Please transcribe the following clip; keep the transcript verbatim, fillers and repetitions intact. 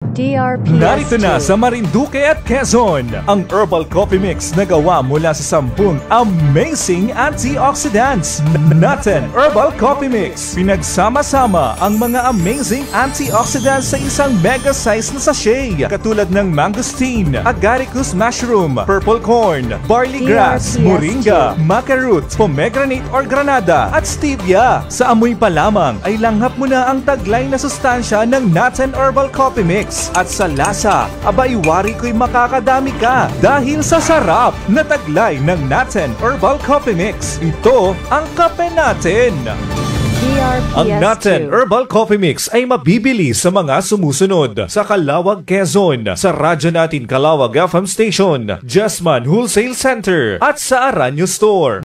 D R P S two. Narito na sa Marinduque at Quezon ang Herbal Coffee Mix na gawa mula sa sampung amazing antioxidants. Natin Herbal Coffee Mix. Pinagsama-sama ang mga amazing antioxidants sa isang mega size na sachet katulad ng mangosteen, agaricus mushroom, purple corn, barley grass, moringa, maca root, pomegranate or granada at stevia. Sa amoy pa lamang ay langhap mo na ang taglay na sustansya ng Natin Herbal Coffee Mix. At sa lasa, aba iwari ko'y makakadami ka dahil sa sarap na taglay ng Natin Herbal Coffee Mix. Ito ang kape natin. D R P S two. Ang Natin Herbal Coffee Mix ay mabibili sa mga sumusunod: sa Calawag, Quezon, sa radyo natin Calawag F M Station, Jasman Wholesale Center at sa Aranyo Store.